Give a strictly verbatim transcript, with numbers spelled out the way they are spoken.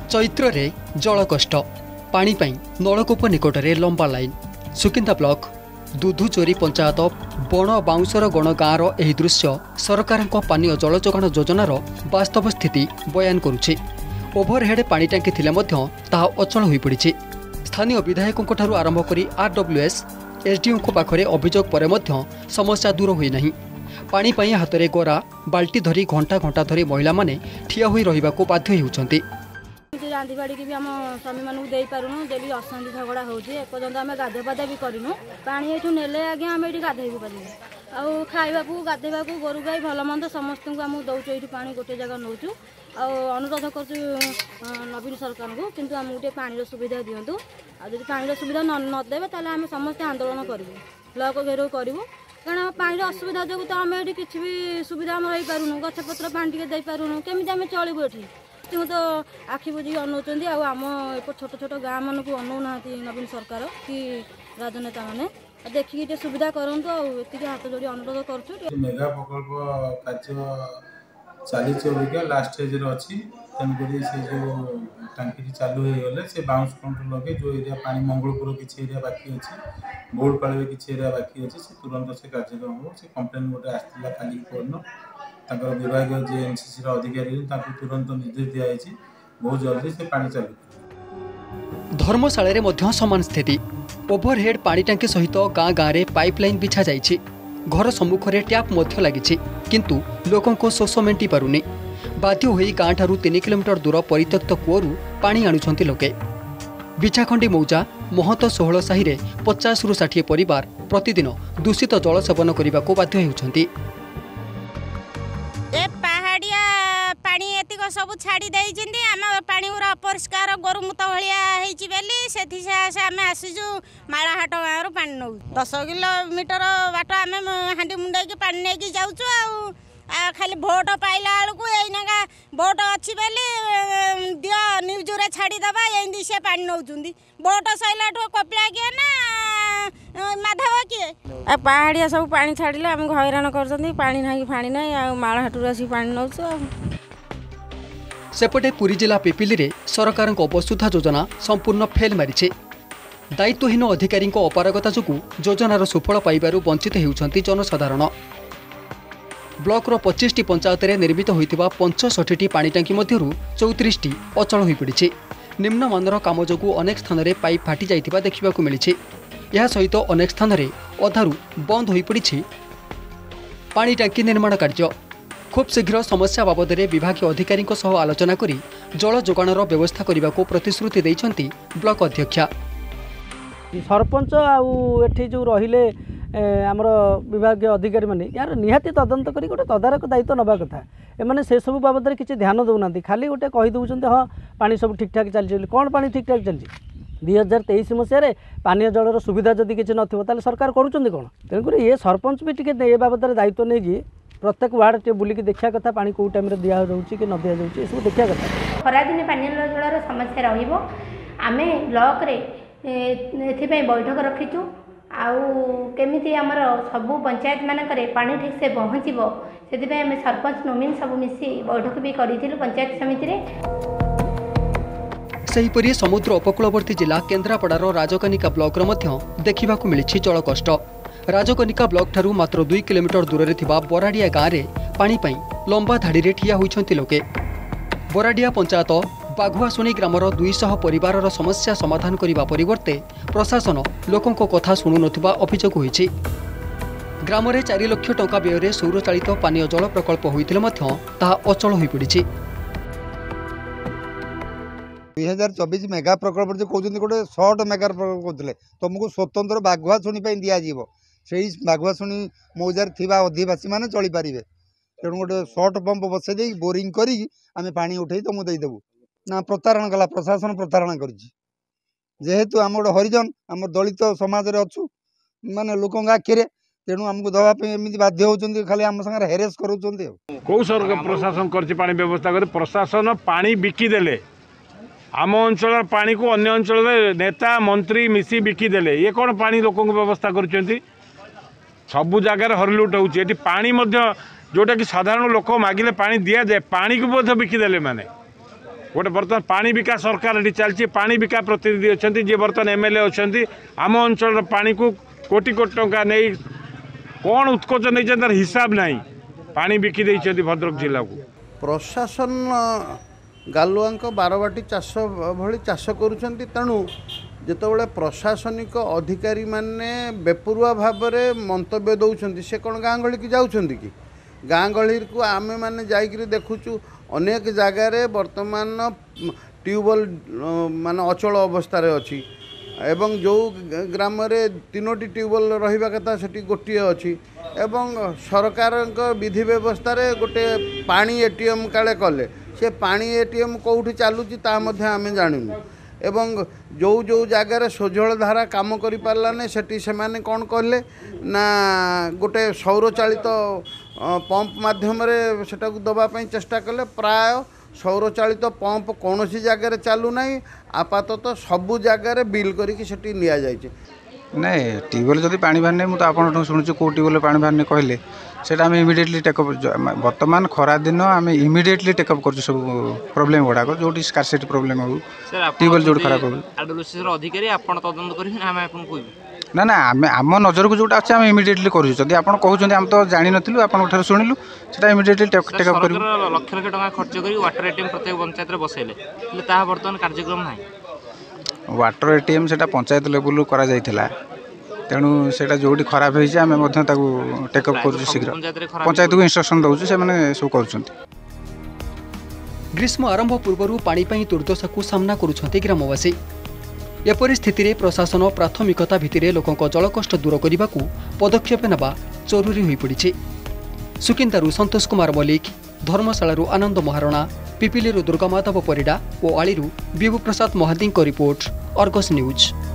चैत्र रे जल कष्ट पानी पाई नलकूप निकटरे लंबा लाइन सुकिंदा ब्लॉक दुधुचोरी पंचायत बण बाउंसर गण गाँवर यह दृश्य सरकार पानीय जल जोगाण योजनार वास्तव स्थिति बयान करुछि। ओभरहेड पानी टांकी थिले मध्य ताहा अचल होई पड़िछि। स्थानीय विधायकों ठारू आरंभ करी आरडब्ल्यूएस एसडीओ पाखरे अभियोग परे मध्य समस्या दूर होई नहीं। पानी पाई हाथ में गोरा बाल्टी धरी घंटा घंटा धरी महिला माने ठिया होई रहिबाको बाध्य होउछन्ति। रांधि बाड़ी भी आम स्वामी मानू दे पारुनु डेली अशांति झगड़ा होउछि। एपर्यंत आम गाधे पाधे भी करूँ पानी एठू नेले आगे आम ये गाधे भी पारू आउ खाइबाकू गाधेबाकू गोरु गाई भल मंद समस्त को आम दौचु ये पानी गोटे जगह नौचु अनुरोध कर नवीन सरकार को किंतु आम गोटे पानी सुविधा दिंतु आदि पानी सुविधा नदेवे ताले आम समस्त आंदोलन करूँ ब्लॉक घेराव करूँ कारण पानी असुविधा जो तो आम ये किसी भी सुविधा आम रही पारूँ गछपत्र पानी टे दे पारूँ केमी आम चलू ये तो आखि बुझी अनाउन आम छोट छोट गाँ मन को अनाऊना नवीन सरकार कि राजनेता मैंने देखिए सुविधा करूँ ये हाथ जोड़ी अनुरोध कर मेगा प्रकल्प कार्य चली अबिका लास्ट स्टेज अच्छी तेणुक से जो टांकी चालू हो गले से बाउंस कंट्रोल लगे जो एरिया पानी मंगलपुर किसी एरिया बाकी अच्छी बोर्डपाड़ किसी एरिया बाकी अच्छी से तुरंत से कार्यक्रम हो से कम्प्लेन गोटे आसाला काली परन विभाग जी एनसीसी अधिकारी तुरंत निर्देश दिखाई बहुत जल्दी से पानी चालू। धर्मशाला रे समान स्थिति ओभरहेड पानी टांकी सहित गाँ गाँव में पाइपलाइन बिछा जाइछि। घर सम्मुख में टैप मध्य लगी किंतु लोकों को शोष मेंटी पारुनी। बाध्य होई गाँ ठारू तीन किलोमीटर दूर परित्यक्त कूअरू पानी आणुछंती लोके। बिछाखंडी मौजा महत षोहल साही रे पचास रु षाठी परिवार प्रतिदिन दूषित जल सेवन करने को बाध्य होउछंती। सब छाड़ी देइछिंदी आम पानी पूरा अपरिष्कार गोरु मुत भलिया हेछि बेली सेथि से आम आसीजु माळाहाट गाँव पानी नौ दस किलोमीटर बाट आम हांडी मुंडे के पानी नहीं कि जाऊँ आ खाली भोट पाइला बेलू यहीना भोट अच्छी बेली दियो न्यूज रे छाड़ी दबा यही से पानी नौ भोट सैला कपिला किए ना माधव किए पहाड़िया सब पानी छाड़े आमको हैरान कर पानी ना फाणी ना माळाहाटू आसी पानी नौ। सेपटे पुरी जिला पिपिली रे सरकार वसुधा योजना संपूर्ण फेल मारी। दायित्वहीन अधिकारी अपारगता जो योजनार सुफल पाइबारु वंचित होउछंती जनसाधारण। ब्लॉक रो पच्चीस टी पंचायत रे निर्मित होइतिबा पचसठ टी पानी टांकी मध्यरु चौतीस टी अचल होई पड़िछि। निम्नमानर काम जोगु अनेक स्थान रे पाइप फाटी जाइतिबा देखिबाकू मिलिछि। यह सहित अनेक स्थान रे अधारु बंद होई पड़िछि पानी टांकी निर्माण कार्य। खूब शीघ्र समस्या बाबद में विभाग अधिकारी आलोचना करी जल जोगाणर व्यवस्था करने को प्रतिश्रुति देइछंती ब्लॉक अध्यक्षा। सरपंच आठी जो रहिले आमर विभाग अधिकारी माने यार निहाती तदंत करी गोटे तदारक दायित्व नबा कथा एमाने से सब बाबद में किसी ध्यान दौना खाली गोटे कही दौरान हाँ पानी सब ठीक ठाक चलती कौन पानी ठीक ठाक चलती दुई हजार तेईस मसीह पानीय जलर सुविधा जदि किसी न सरकार करुँच कौन तेणुक ये सरपंच भी टे बाबद दायित्व नहीं प्रत्येक वार्ड टे बुलिकी देखा कथा पानी कौ टाइम दि जाऊँगी कि न दि जाऊँगी सब देखा कथा खरादिने पानी जलर समस्या रहिबो आमे ब्लॉक रे एथिपई बैठक रखिचु आउ केमिति हमर सबु पंचायत मानकरे पानी ठीक से पहुँचबो सेथिपई आमे सरपंच नोमिन सब मिसी बैठक भी करिथिलु पंचायत समिति रे। सेहीपरि समुद्र उपकूलवर्ती जिला केन्द्रापड़ार राजकनिका ब्लॉक मध्य देखिबाकू मिलिछि जल कष्ट। राजकनिका ब्लॉक ठारू मात्र दुई किलोमीटर दूर थिबा बराडिया गाँव में पानी पाई लंबा धाड़ी रे ठिया होइछंती लोके। बराडिया पंचायत बाघुआशुणी ग्रामर दुई सौ परिवार समस्या समाधान करने परिवर्ते प्रशासन लोकों कथा शुणु नथिबा अभियोग होइछि। ग्राम में चार लाख टंका व्यय सौर चालित पानीय जल प्रकल्प होइतिले मध्य ताहा अचल होई पड़िछि। दुई हजार चौबीस मेगा प्रकल्प जो कहते गोटे सर्ट मेगा प्रकल्प कहते तुमको स्वतंत्र बाघुआशुणी दिज्व से बाघुआशुणी मौजार थी अधिवासी मैंने चलीपारे तेणु गोटे सर्ट पंप बसई दे बोरिंग करी आम पानी उठे तुमको देदेबू ना प्रतारण कला प्रशासन प्रतारणा करेतु आम गोटे हरिजन आम दलित समाज अच्छु माने लोकों आखिरे तेणु आमको दवाई एमती बाध्य होती खाली आम सागर हेरेस कर कौ सरकार प्रशासन कर व्यवस्था कर प्रशासन पानी बिकिदेले आम अंचल पानी को अन्य अंचल नेता मंत्री मिसी बिकिदेले ये कौन पानी लोक व्यवस्था कर सबु जगार हरलुट होती पानी जोटा कि साधारण लोक मागिले पानी दि जाए पानी को बिकिदेले माने गोटे बर्तमान पानी बिका सरकार ये चलती पानी बिका प्रतिनिधि अच्छा जी बर्तमान एम एल ए अच्छा आम अंचल पानी को कोटी कोटी टंका नहीं कौन उत्कोच नहीं तार हिसाब ना पानी बिकी देते भद्रक जिला को प्रशासन गालुआ बारबाटी चाष भली चाष करुँच तेणु जितेबाला प्रशासनिक अधिकारी माने बेपरुआ भाव में मंतव्य दौरान से कौन गाँ गहली की जाऊँ कि गाँ गहली को आमे मैंने जाकि देखुचु अनेक जगार वर्तमान ट्यूबवेल मान अचल अवस्था अच्छी एवं जो ग्राम रे तीनोटी ट्यूबवेल रहिबा कथा सेठी गोटे अच्छी एवं सरकार विधि व्यवस्था रे गोटे पानी एटीएम काले कले से पानी एटीएम कौटी चलुची ता मध्य आमे जानिनु एवं जो जो जगार सोझल धारा काम करि पारलाने सेठी से माने कौन कहले ना गोटे सौर चालित पंप माध्यम रे सेटा को दबा पई चेष्टा कले प्राय सौर चालित पंप कौन सी जगार चालू ना आपातत सबू जगार बिल करिकी सेठी निया जाइछे नहीं ट्यूबवेल जदि पानी बाहर नहीं तो आपन शुणुचु कौ ट्यूबवेल पानी बाहर नहीं कहले सेटा आम इमिडिएटली टेकअप बर्तमान खरा दिन आम इमिडिएटली टेकअप कर सब प्रोब्लेम गुड़ाक जो स्कार्सिटी प्रोब्लेम हो ट्यूबवेल जो खराब हो अधिकारी आपन तदंत करिन हम आपन कोइ ना ना आम आम नजर को जोटा अच्छे आम इमिडिएटली करूँ जदि आप कहते आम तो जानी नथिलु आपन उठार शुणिलु सेटा इमिडिएटली टेकअप करू लक्ष लक्ष टका खर्च करी वाटर एटीएम प्रत्येक पंचायत रे बसेले ले ता वर्तमान कार्यक्रम नाही वाटर एटीएम सेटा पंचायत लेवल करा जाइथिला तेणु सेटा जोटी खराब होइছে आमे मध्य ताकू टेकअप करू शीघ्र पंचायत को इंस्ट्रक्शन दउछु से माने सो करूछंती ग्रीष्म आरंभ पूर्व पानी पई दुर्दशा को सामना करूछंती ग्रामवासी एपरि स्थिति रे प्रशासन प्राथमिकता भित्तिरे लोकंक जलकष्ट दूर करने को पदक्षेप नेबा जरूरी होई पड़िछि। सुकिंदारू संतोष कुमार मल्लिक, धर्मशालारू आनंद महारणा, पिपिलीरू दुर्गामाधव परिडा और आलीरू Vibhu Prasad Mahadi report, Argus news.